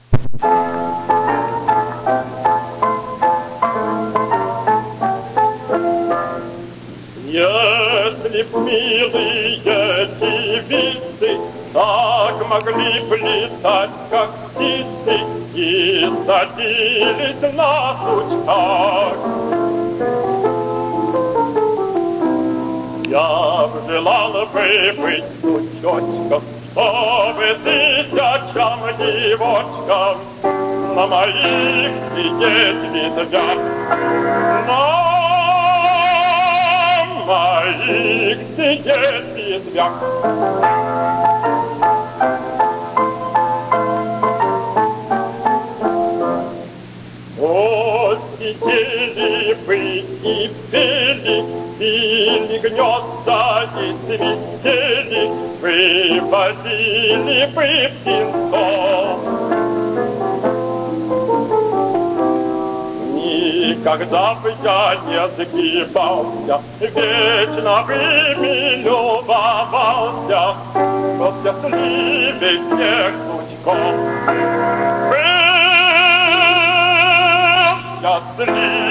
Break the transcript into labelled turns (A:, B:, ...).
A: Если б милые девицы так могли плясать, как птицы, и садились на сучках, я б желала бы быть сучочком, чтобы тысячам девочкам на моих сидеть ветвях, на моих сидеть ветвях. О, сидели бы и пели, били гнезда и свистели, выводили бы птенцов. Никогда бы я не загибался, вечно бы любовался, но счастливей всех сучков был счастлив.